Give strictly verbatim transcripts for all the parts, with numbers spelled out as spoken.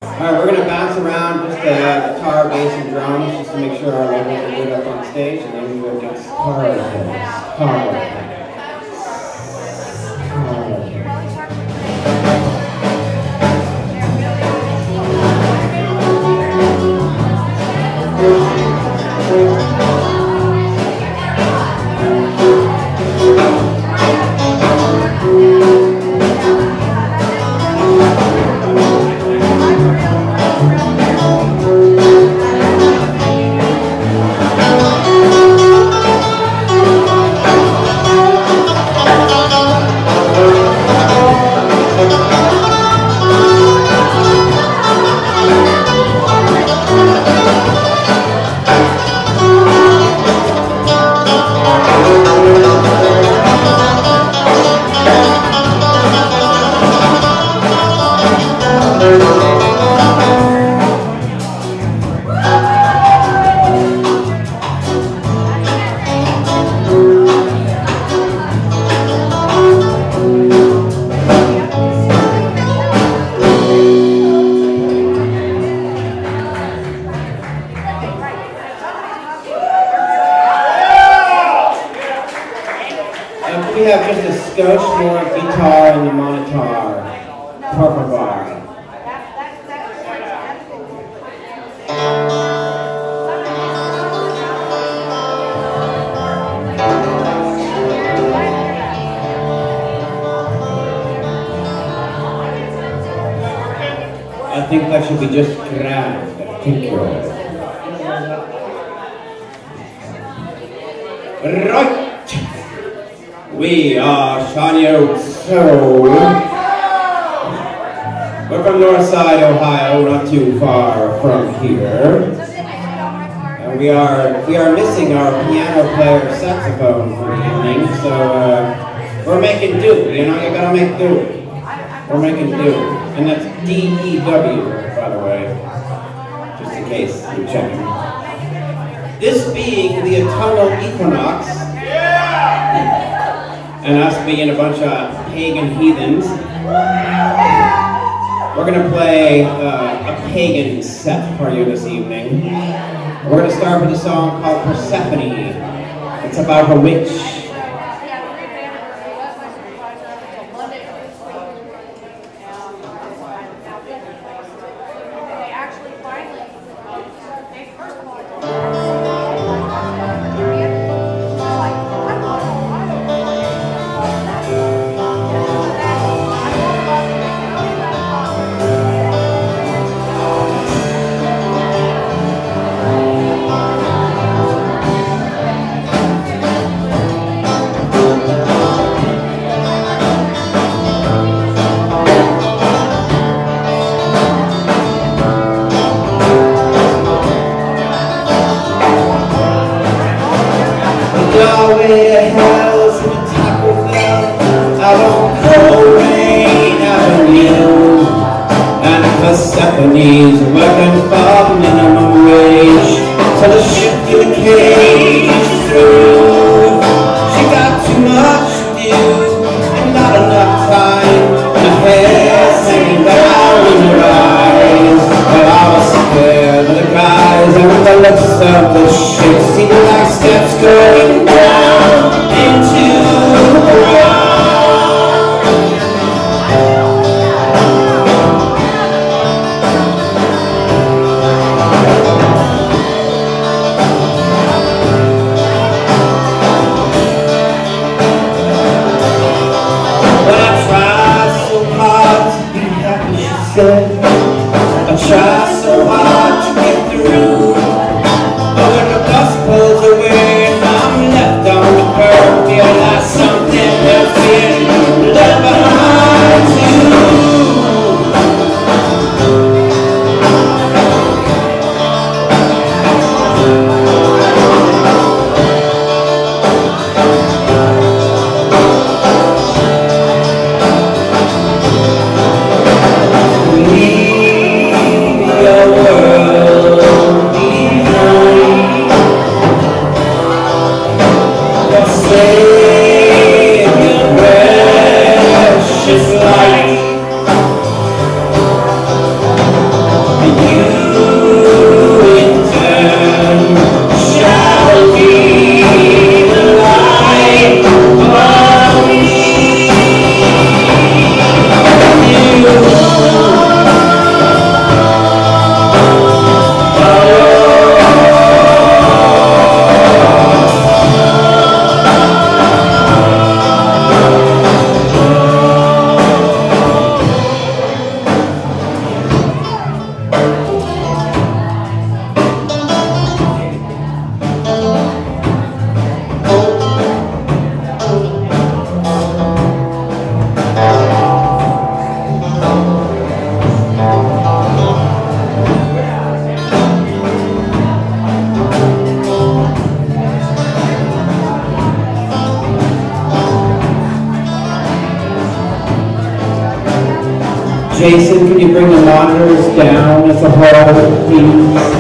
Alright, we're going to bounce around just uh, guitar, bass, and drums just to make sure our levels are good up on stage, and then we will get started. Started. We have just a skosh more guitar and the monitor. Por favor. I think that should be just grand. Thank you. Right. We are Shawnee Oaks Soul. We're from Northside, Ohio, not too far from here. And we are we are missing our piano player saxophone for the evening, so uh, we're making do. You know, you gotta make do. We're making do, and that's D E W, by the way, just in case you're checking. This being the autumnal equinox. And us being a bunch of pagan heathens, we're going to play uh, a pagan set for you this evening. We're going to start with a song called Persephone. It's about a witch. Persephone's working for minimum wage, so the shift in the cage is through. She got too much to do and not enough time. Her hair's hanging down in her eyes. But I was scared of the guys and the looks of the shit seemed like steps going down into the ground. Jason, can you bring the monitors down as a whole, please?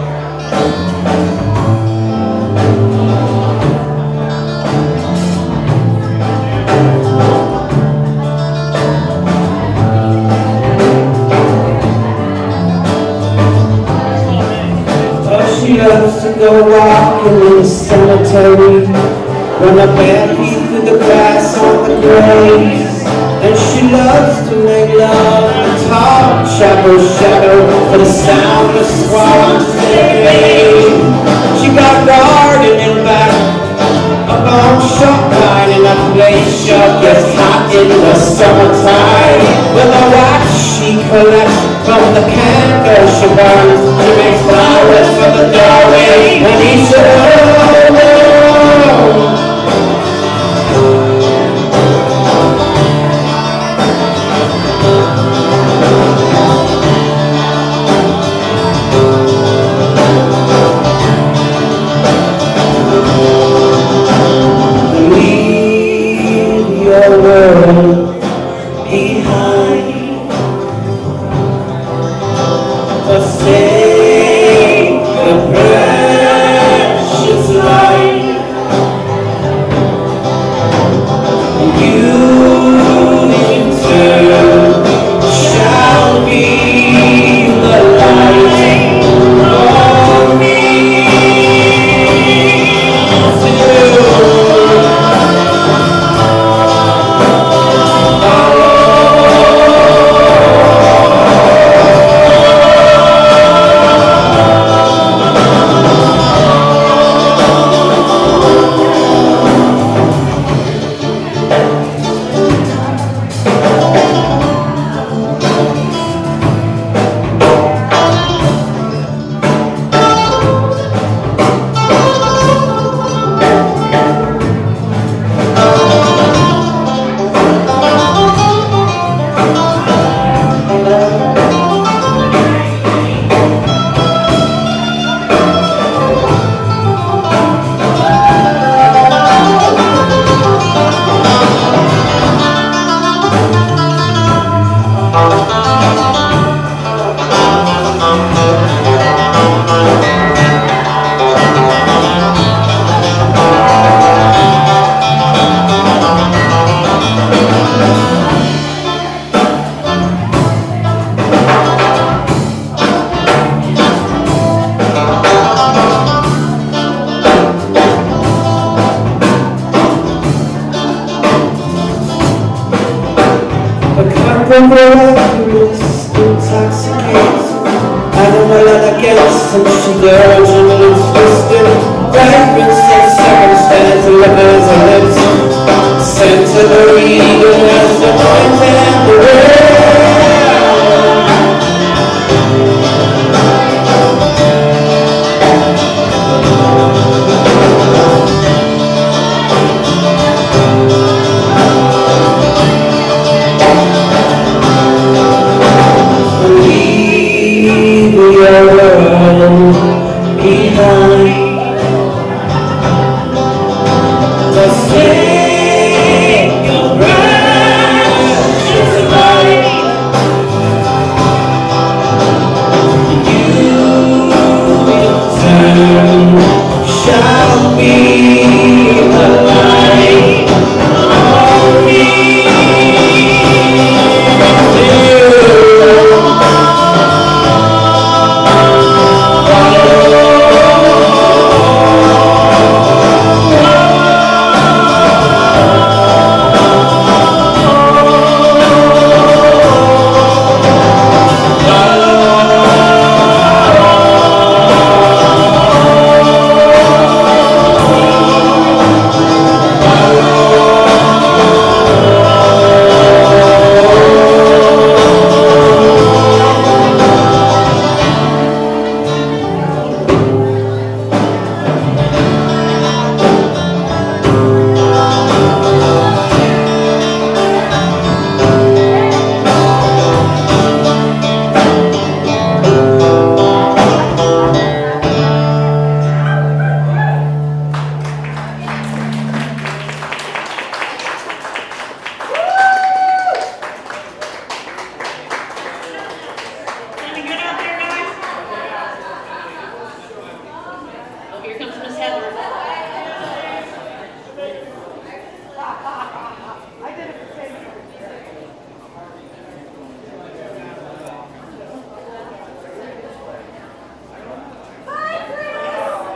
Oh, she loves to go walking in the cemetery, run up bare feet through the grass on the graves. And she loves to make love and talk shadow, shadow for the sound of swans singing. She got gardening back, a bone shop line in a place shop gets hot in the summertime. With a watch she collects from the candles she burns, she makes flowers for the doorway and each of intoxicates. I don't know that against and she does and it's twisted. Diapers and circumstance and lippers and lips. Sent to the reader as the point and the world. Just take a breath.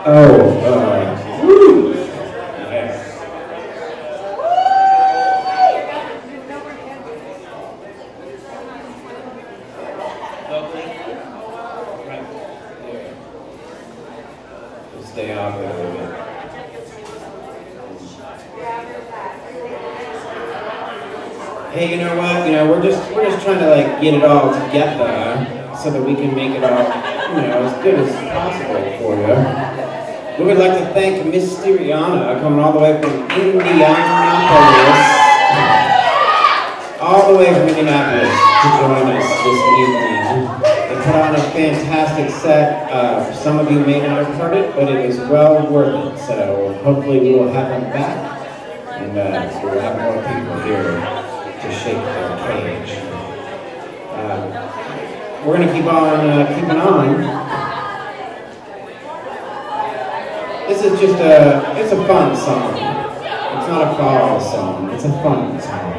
Oh, uh, woo! Yes. Lovely. Right. Yeah. We'll stay off there a little bit. Hey, you know what? You know, we're just we're just trying to like get it all together so that we can make it all, you know, as good as possible for you. We would like to thank Miss Mysteriana coming all the way from Indianapolis, all the way from Indianapolis to join us this evening. They put on a fantastic set. Uh, some of you may not have heard it, but it is well worth it. So hopefully we will have them back, and uh, we'll have more people here to shake their cage. Uh, we're going to keep on uh, keeping on. This is just a, it's a fun song. It's not a fall song, it's a fun song.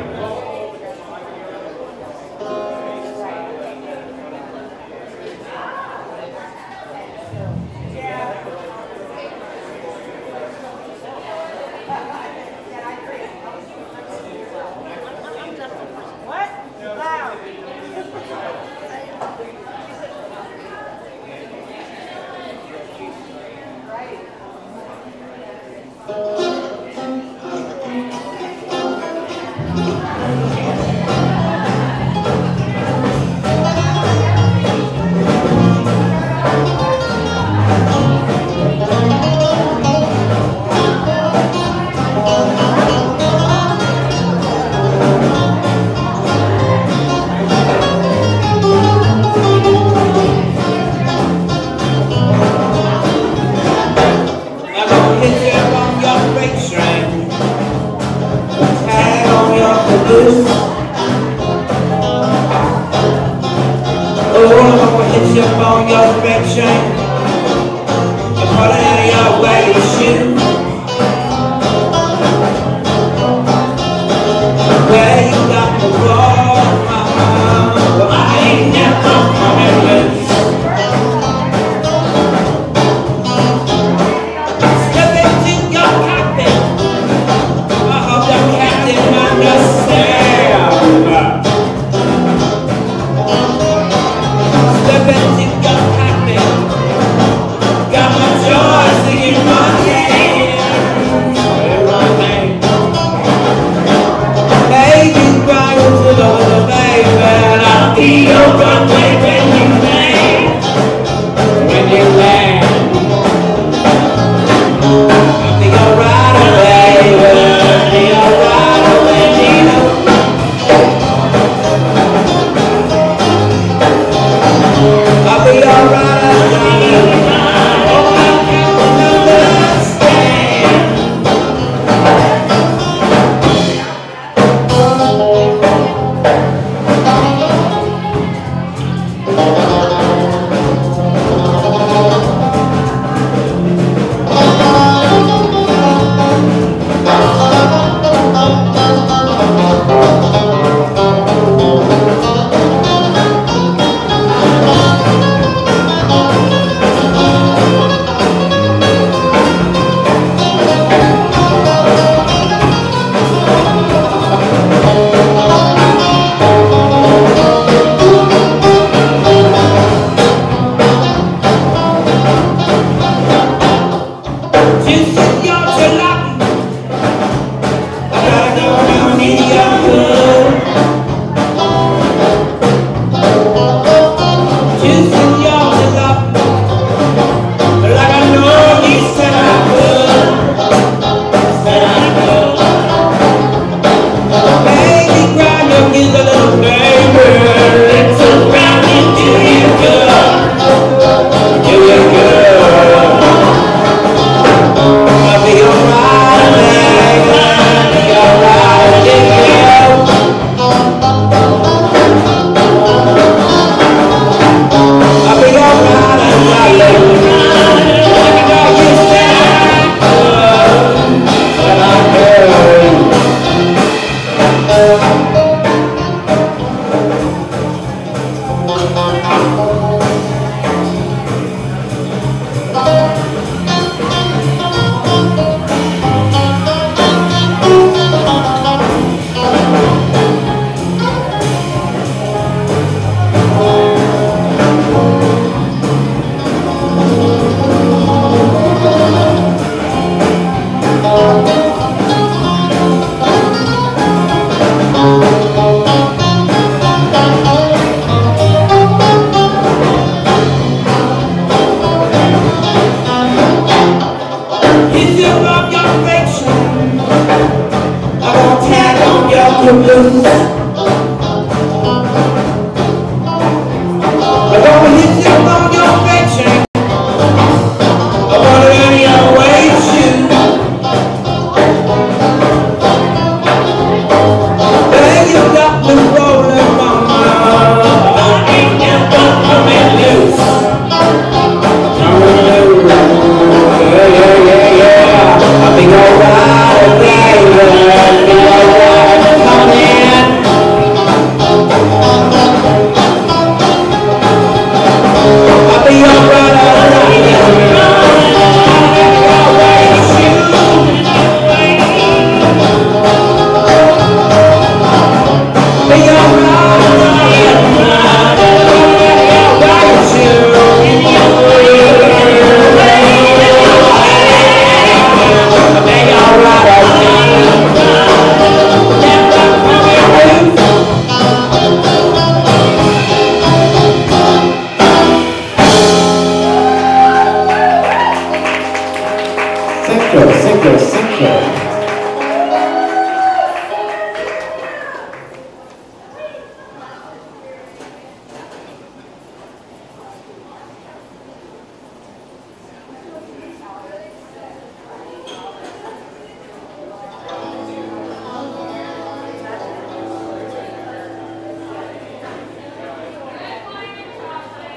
Got my joy singing my name.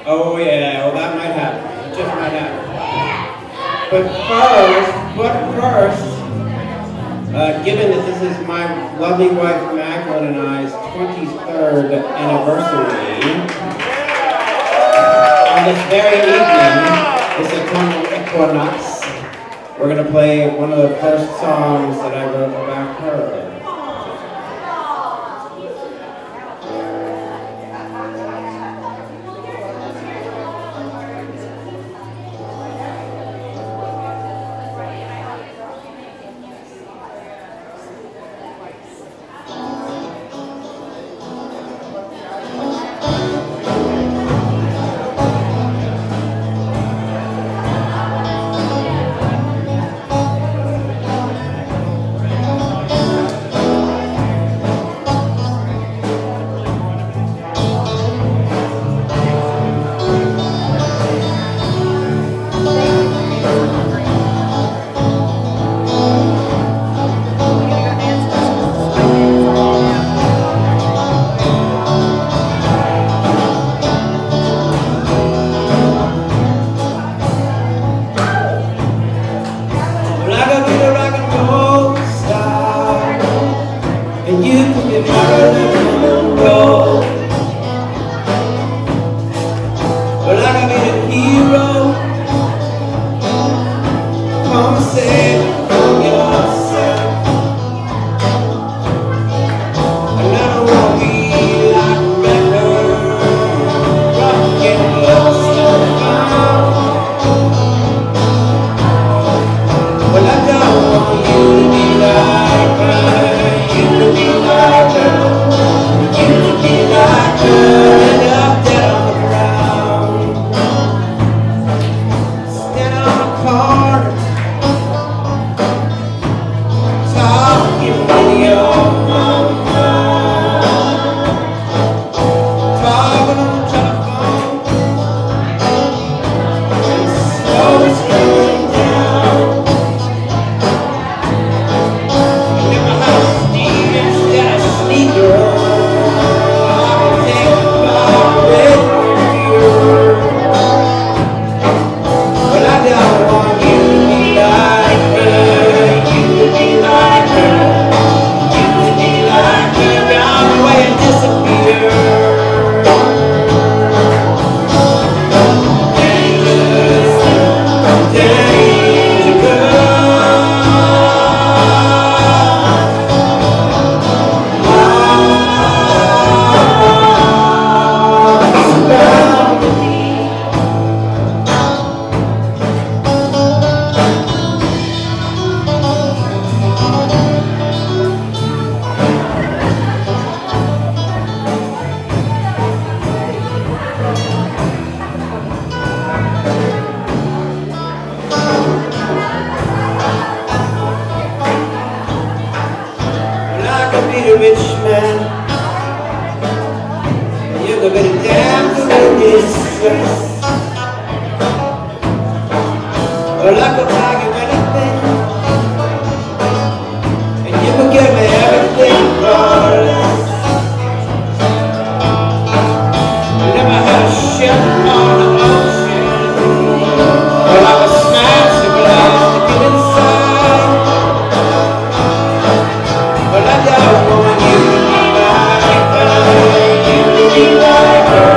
Oh yeah, well that might happen. It just might happen. But first, but first, uh, given that this is my lovely wife Magdalene and I's twenty-third anniversary, on this very evening, this autumnal equinox, we're going to play one of the first songs that I wrote about her.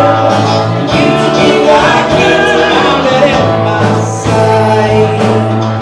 Like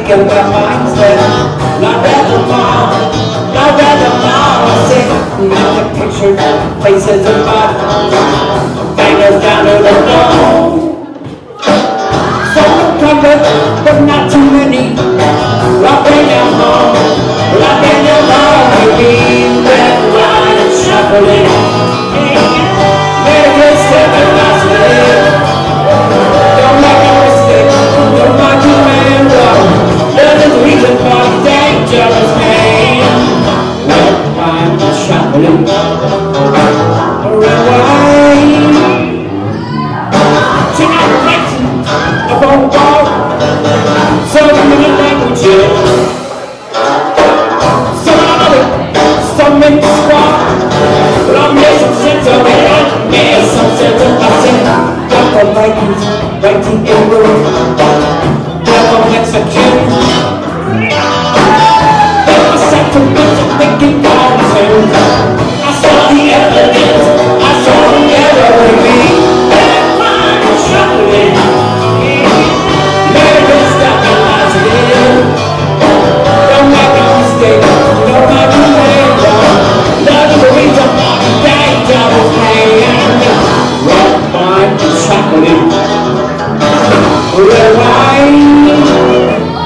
get my mindset. La Red Lamar, La Red Lamar. I say, now the picture places and bodies, bangers down to the floor. Some covered, but not too many. La Red Lamar, La Red Lamar. Baby, red wine and chocolate. Made a good step and last minute. Don't make a mistake, don't mind you, man. There's a reason for the dangerous man. Red wine and chocolate. Red wine. Tonight, flexing up on the wall. So many languages. Some make the squad, but I made some sense of it. I made some sense of it. I said, got the Vikings, writing in the room. Never Mexican. Then I sat to mental thinking all the same. I saw the evidence, I saw the error in me. Red wine and chocolate. Never gonna stop me last year. Don't make no mistake, don't make no mistake. Love is the reason for the dangerous man. Red wine and chocolate. Red wine.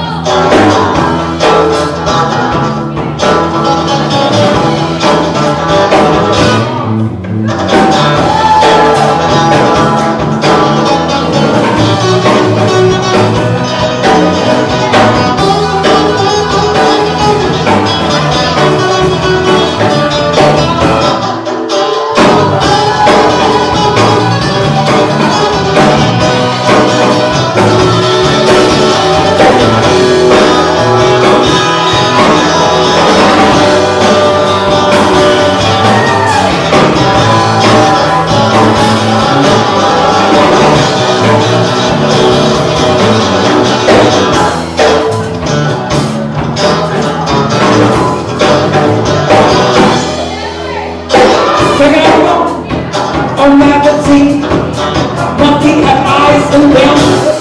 Monkey had eyes and them.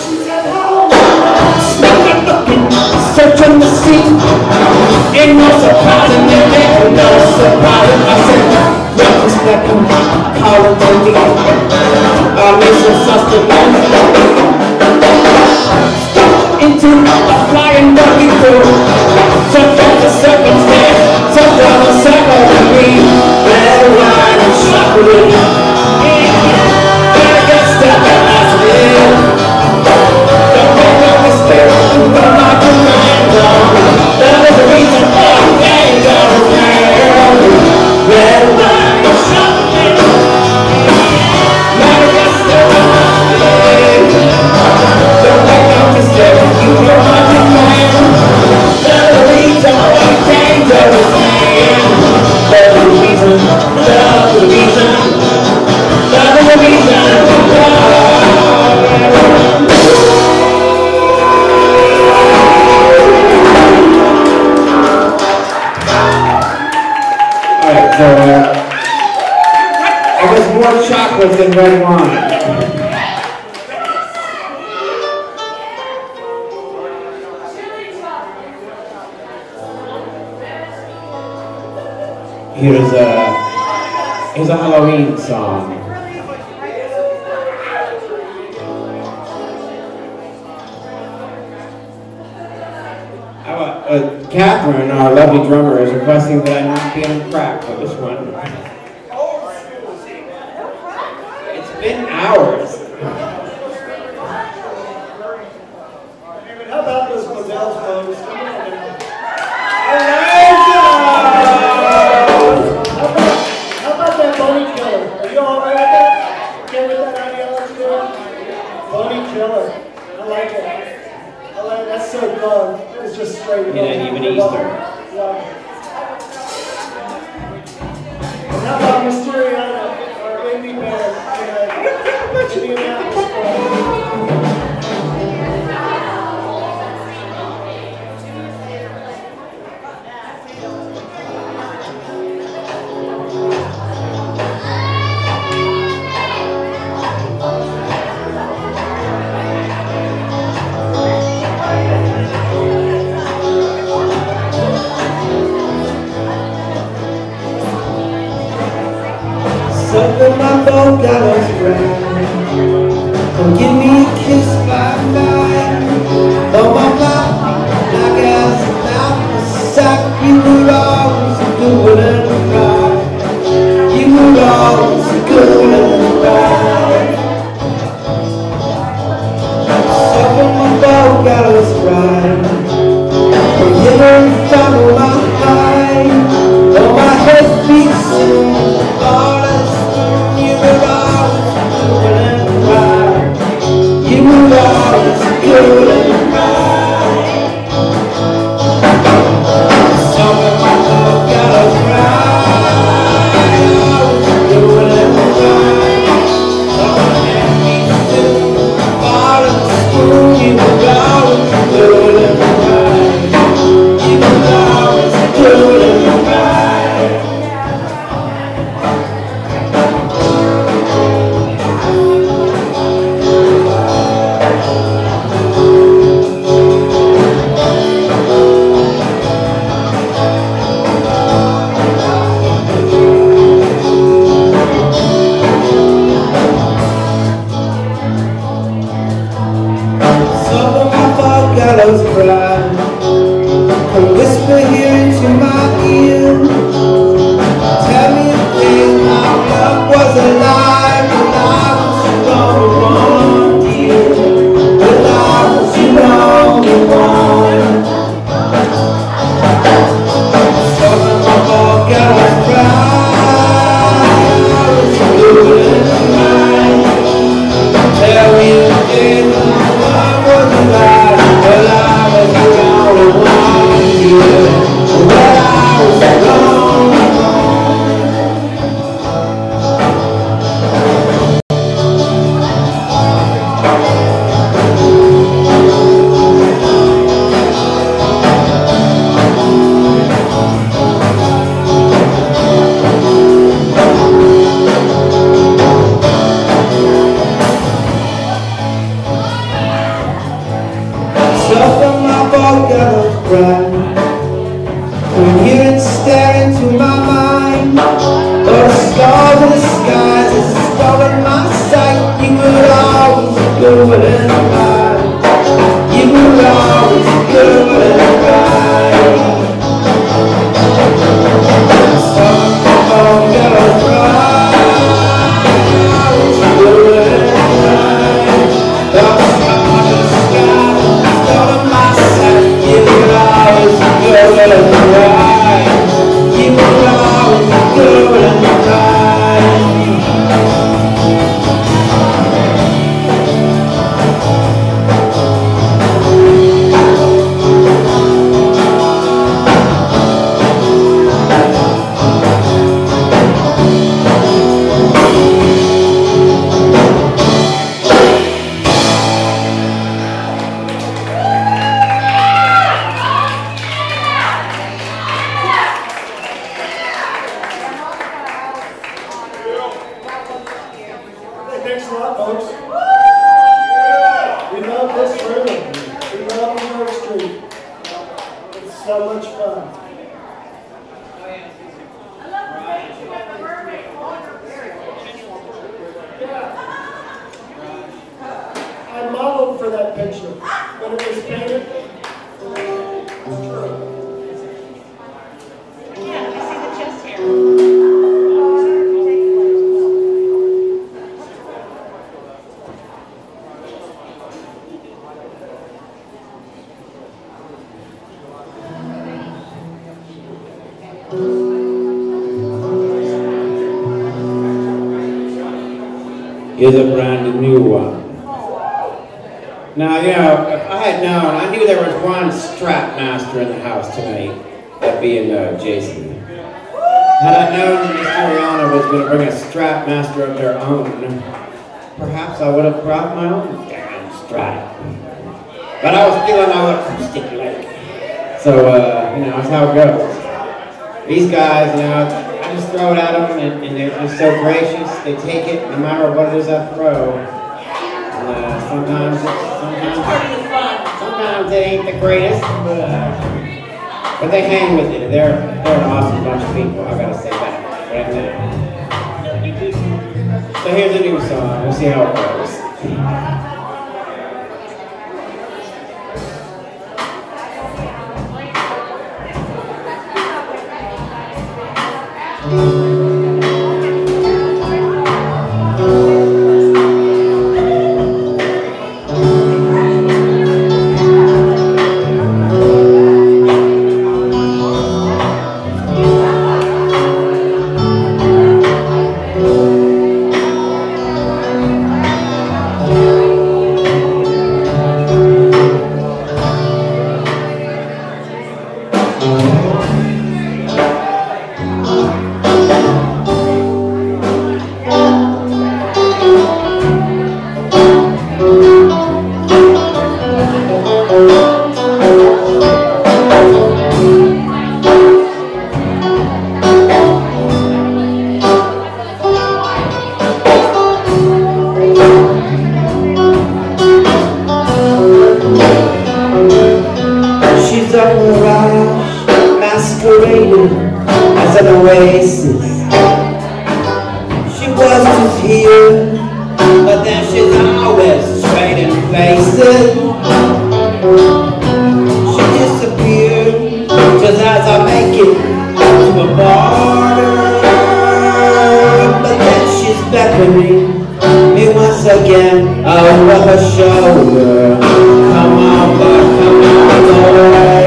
Sneaking, looking, searching the scene. Ain't no surprising, there ain't no surprising. I said, reference stepping, calling to me. I made some sustenance. Into a flying monkey crew. Sometimes a circumstance, sometimes a circle with me. Red wine and chocolate. So, uh, I guess more chocolate than red wine. Here's a, here's a Halloween song. Uh, Catherine, our lovely drummer, is requesting that I not be on crack for this one. It's been hours. How about those Modell's clothes? How about that Boney Killer? Are you all right with that? Okay with that ideology? Boney Killer. I like it. I like it. That's so fun. It's just straight. You didn't even Easter. Yeah. And how about Mysteriana, our indie band in Indianapolis? boat gallows ride. Come give me a kiss bye-bye. Though my mouth, like as a mouth, a sack, you were always a good and right. You were always a good and right. So when my boat gallows ride, from here and follow my high. Though my head beats in all is you were always good and right. You were always good and right. So when my boat gallows ride, always good and right. Though my head beats in all is you were always good and right. You were always good and right. So when my boat gallows cry, come whisper here into my ear. Tell me a thing, my love was alive, and I was your only one, dear. But I was your only one. So when my boat gallows cry, I was good and right. Tell me a thing, my love was alive, but I was your only one, dear. But I was your only one. So from my boat gallows ride, come here and stare into my mind. Though the stars in the skies has stolen my sight, you were always good and right. You were always good and right. So from my boat gallows ride, always good and right. Though the stars in the skies stolen my sight, you were always good and right. You were always good and right. Thanks a lot, folks. We love this room. We love New York Street. It's so much fun. I modeled for that picture, but it was painted. Yeah, I see the chest hair. Is a brand new one. Now, you know, if I had known, I knew there was one strap master in the house tonight, that being uh, Jason. Had I known Miss Ariana was going to bring a strap master of their own, perhaps I would have brought my own damn strap. But I was feeling my little sticky leg. So, uh, you know, that's how it goes. These guys, you know, I just throw it at them, and, and they're just so gracious. They take it no matter what it is I throw. And, uh, sometimes, it's, sometimes, sometimes it ain't the greatest, but, uh, but they hang with it. They're, they're an awesome bunch of people, I gotta say that right now. So here's a new song. We'll see how it goes. As an oasis, she was just here, but then she's always trading places. She disappeared just as I make it to a border, but then she's beckoning me once again over her shoulder. Come on, but come on, boy.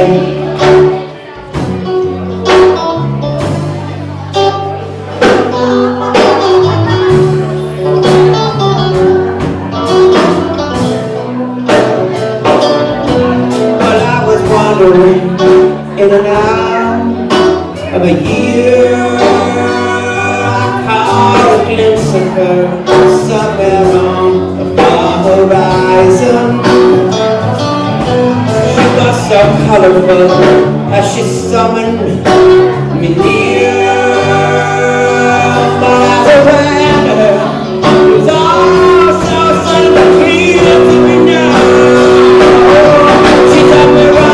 In and out of a year, I caught a glimpse of her somewhere on the far horizon. She was so colorful as she summoned me near, but as I ran her, it was all so suddenly clear to me now. She took me right.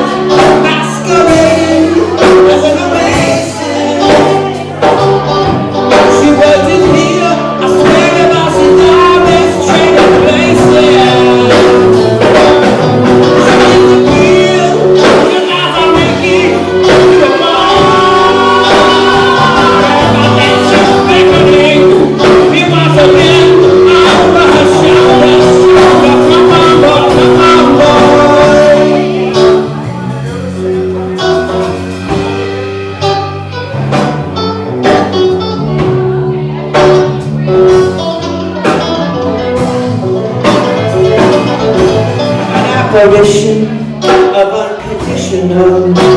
Of unconditional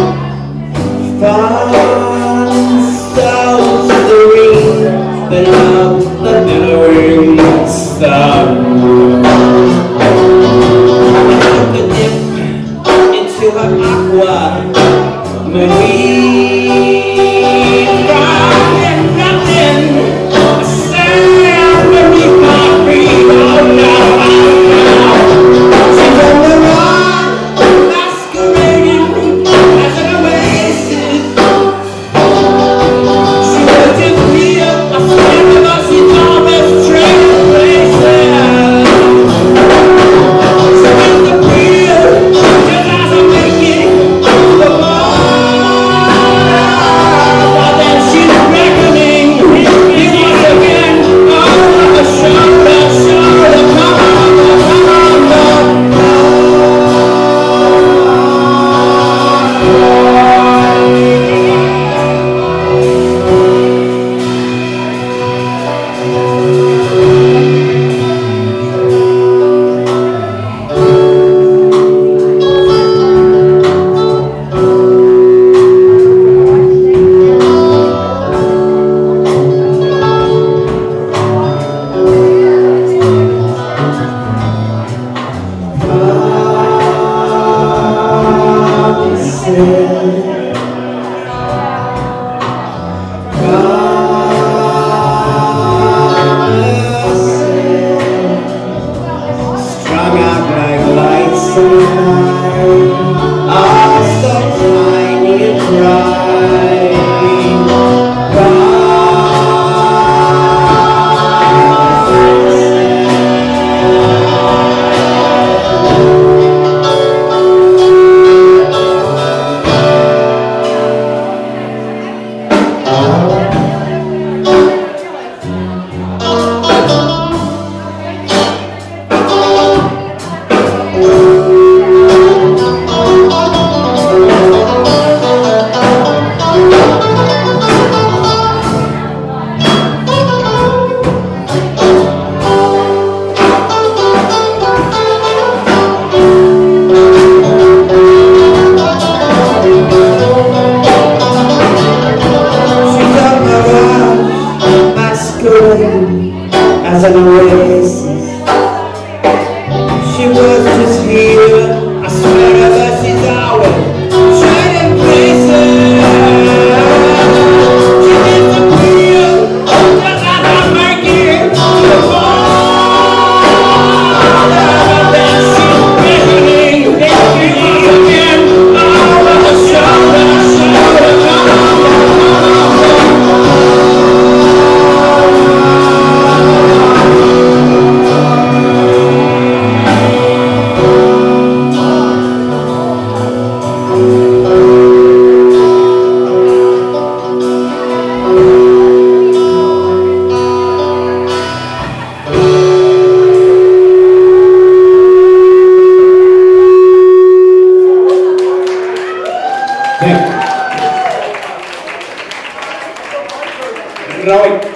fun, so serene, but of the billowing sun. I took a dip into her aqua marine, and nothing, a sound beneath my feet. Oh no, oh no. She's on the run, masquerading as an oasis. She was just here, I swear to God, she's always trading places. She disappeared just as I make it to the bar. But then she's reckoning me once again over the shoulder, shoulder. Come on, come on, love. Strung out like lights on high, all so tiny and dry. Right.